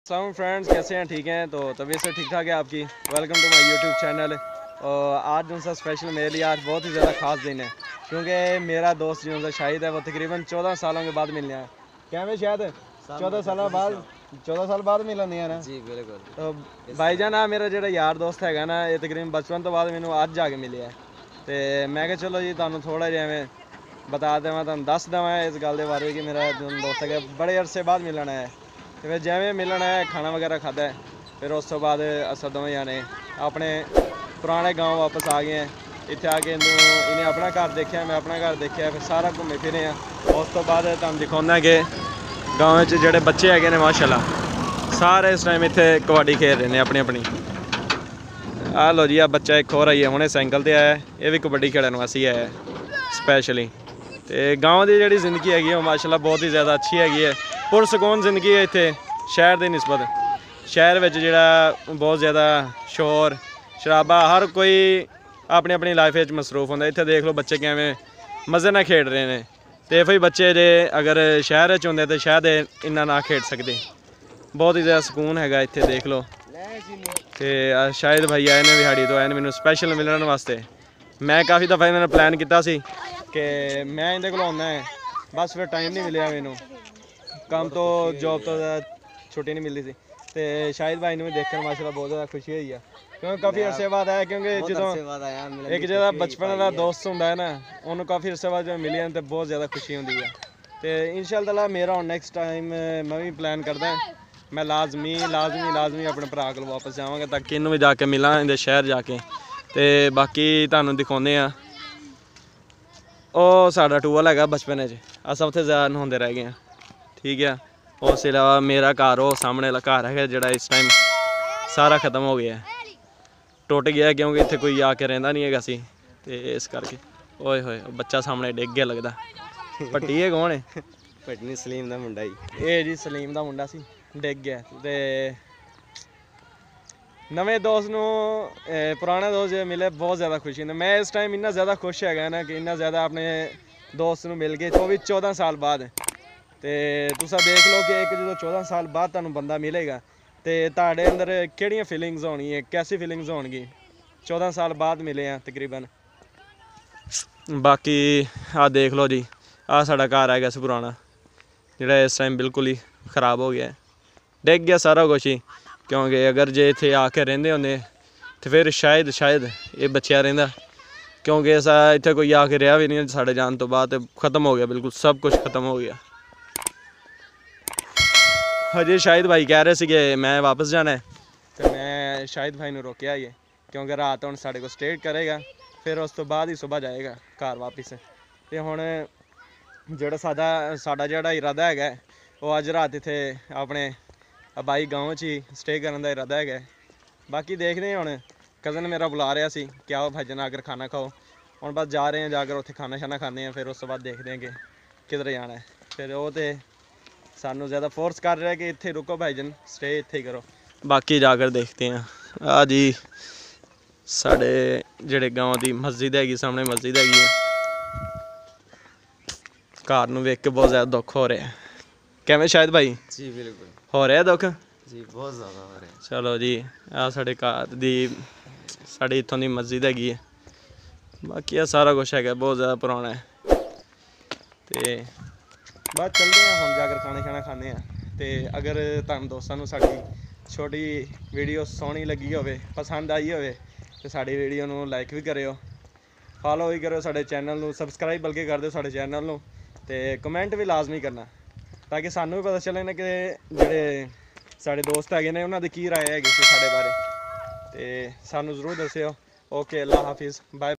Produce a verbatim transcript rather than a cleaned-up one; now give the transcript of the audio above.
अस्सलाम फ्रेंड्स, कैसे हैं? ठीक हैं? तो तबीयत से ठीक ठाक है आपकी? Welcome to my YouTube channel. और आज जो सा स्पेशल मेरे लिए आज बहुत ही ज़्यादा ख़ास दिन है, क्योंकि मेरा दोस्त जो सा शाहिद है वो तकरीबन चौदह सालों के बाद मिलने आया। क्या मैं शायद चौदह साल बाद चौदह साल बाद मिलन है ना जी, बिल्कुल। तो भाईजान आ मेरा जो यार दोस्त है ना, ये तकरीबन बचपन तो बाद मैंने अज जाके मिले है। तो मैं क्या चलो जी तुहानू थोड़ा जिवें बता देव, तुहानू दस देव इस गल के बारे कि मेरा जो दोस्त है बड़े अरसे बाद मिलन आया। तो फिर जिमें मिलन आया, खाना वगैरह खादा है, फिर उस तो बाद अस दोवें जाने अपने पुराने गाँव वापस आ गए हैं। इतने आके इन्हें अपना घर देखा, मैं अपना घर देखा, फिर सारा घूमे फिरे हैं। उस तो बाद तुहानू दिखाना कि गाँव जोड़े बच्चे है माशाल्लाह सारे इस टाइम इतने कबड्डी खेल रहे हैं अपनी अपनी। आ लो जी, आ बच्चा एक होर आई है, हुणे साइकिल पर आया, ये भी कबड्डी खेलने वास्ते आया स्पैशली। तो गाँव की जी जिंदगी हैगी माशाल्लाह बहुत ही ज़्यादा अच्छी हैगी है, पुरसकून जिंदगी है इतने शहर की निस्बत। शहर में जोड़ा बहुत ज़्यादा शोर शराबा, हर कोई अपनी अपनी लाइफ मसरूफ होंगे। इतने देख लो बच्चे किवें मज़े ना खेड रहे हैं। तो फिर बच्चे जे अगर शहर होंगे तो शायद इन्ना ना खेड सकते। बहुत ही ज़्यादा सुकून है इतने देख लो। तो शायद भाई आए ने बिहाड़ी तो आए ने मैंने स्पैशल मिलने वास्ते। मैं काफ़ी दफ़ा इन्होंने प्लान किया कि मैं इन्हें को आना है, बस फिर टाइम नहीं मिले मैनू, काम तो जॉब तो छुट्टी नहीं मिलती थी। तो शाहिद भाई ने भी देखने माशाल्लाह बहुत ज़्यादा खुशी हुई है, क्योंकि काफ़ी अरसे बाद आया। क्योंकि जो एक जगह बचपन वाला दोस्त होंगे है ना, उन्होंने काफ़ी अरसे बाद जो मिले तो बहुत ज़्यादा खुशी होती है। तो इंशाअल्लाह मेरा हूँ नैक्सट टाइम मैं भी प्लान करदा, मैं लाजमी लाजमी लाजमी अपने भरा को वापस जावांगा ताकि इन्हू भी जाके मिला इहदे शहर जाके। तो बाकी तुहानू दिखाने आ ਉਹ ਸਾਡਾ ਟੂਅਲ ਹੈਗਾ बचपन अस उत्थे ज़्यादा नहाते रह गए हैं। ठीक है, उस अलावा मेरा घर वो सामने वाला घर है जोड़ा इस टाइम सारा खत्म हो गया है, टुट गया, क्योंकि इतने कोई आके रहिंदा नहीं है सी। तो इस करके ओए होए बच्चा सामने डिग गया लगता। भट्टी है कौन है? भट्टी सलीम का मुंडा जी, ये जी सलीम का मुंडा सी डिग गया। तो नवे दोस्त नू पुराने दोस्त जो मिले बहुत ज़्यादा खुशी ने। मैं इस टाइम इन्ना ज़्यादा खुश है ना कि इन्ना ज़्यादा अपने दोस्त नू मिल गए, तो भी चौदह साल बाद। तो तुसा देख लो कि एक जो चौदह साल बाद तुहानू बंदा मिलेगा तो तुहाडे अंदर केड़ियां फीलिंग्स होनी है, कैसी फीलिंग्स होणगी। चौदह साल बाद मिले हैं तकरीबन। बाकी आ देख लो जी, आ साडा घर है पुराना जोड़ा इस टाइम बिल्कुल ही खराब हो गया है, डिग गया सारा कुछ ही। क्योंकि अगर जे इत्थे आके रहिंदे होंदे तो फिर शायद शायद ये बचिया रहिंदा, क्योंकि ऐसा इत्थे कोई आके रहा भी नहीं साढ़े जान तो बाद, ख़त्म हो गया बिल्कुल, सब कुछ ख़त्म हो गया। हजे शाहिद भाई कह रहे थे कि मैं वापस जाना है, तो मैं शाहिद भाई ने रोकया ही है, क्योंकि रात हुण साढ़े को स्टे करेगा, फिर उस तो बाद ही सुबह जाएगा घर वापस। तो हुण जिहड़ा साडा साडा जिहड़ा इरादा है वो अज रात इत्थे अपने बाई गाँव च ही स्टे करने का इरादा है। बाकी देखते हैं, हुण कज़न मेरा बुला रहा सी कि आओ भाईजान आकर खाना खाओ। हुण बस जा रहे हैं, जाकर उत्थे खाना शाना खाने हैं, फिर उस तो बाद देखते हैं कि किधर जाना है। फिर वो तो सानू ज़्यादा फोर्स कर रहा है कि इत्थे रुको भाईजान, स्टे इत्थे ही करो। बाकी जाकर देखते हैं। आ जी साढ़े जेड़े गाँव की मस्जिद हैगी, सामने मस्जिद हैगी, घर नूं वेख के बहुत ज़्यादा दुख हो रहा है। किवें शायद भाई? जी बिल्कुल हो रहा है दुख जी, बहुत ज़्यादा हो रहा है। चलो जी, आ साढ़े घर दी साढ़े इत्थों दी मस्जिद हैगी है। बाकी आ सारा कुछ है बहुत ज़्यादा पुराना है। तो बस चलते हैं हम जाकर खाने खाना खाने हैं। तो अगर तुहानू दोस्तों नू साडी छोटी वीडियो सोहनी लगी होवे, पसंद आई होवे, तो साडी वीडियो नू लाइक भी करियो, फॉलो भी करो साडे चैनल नू, सबसक्राइब बल्कि कर दो साडे चैनल नू, ते कमेंट भी लाजमी करना ताकि सानू भी पता चले ना कि जेड़े साढ़े दोस्त है ने उन्होंने की राय है साढ़े बारे। तो सानू जरूर दस्सियो। ओके, अल्लाह हाफिज़, बाय।